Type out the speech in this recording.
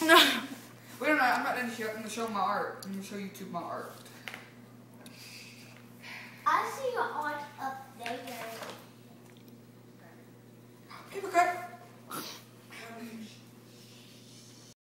Wait, no, I'm not gonna show. I'm gonna show my art. I'm gonna show YouTube my art. I see your art